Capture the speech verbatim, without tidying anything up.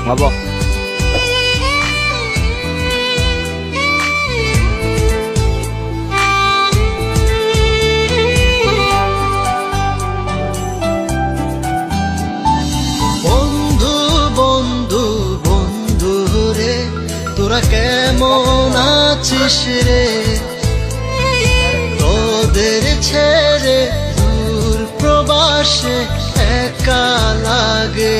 হ'ব। তোরা কেমন আছিস রে, তোদের ছেড়ে দূর প্রবাসে একা লাগে